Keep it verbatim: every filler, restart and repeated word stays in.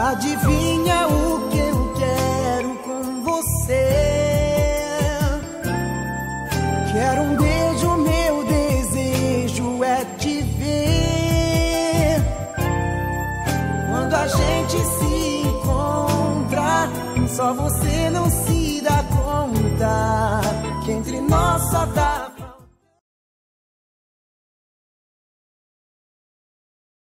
Adivinha o que eu quero com você? Quero um beijo, meu desejo é te ver. Quando a gente se encontra, só você não se dá conta que entre nós só dá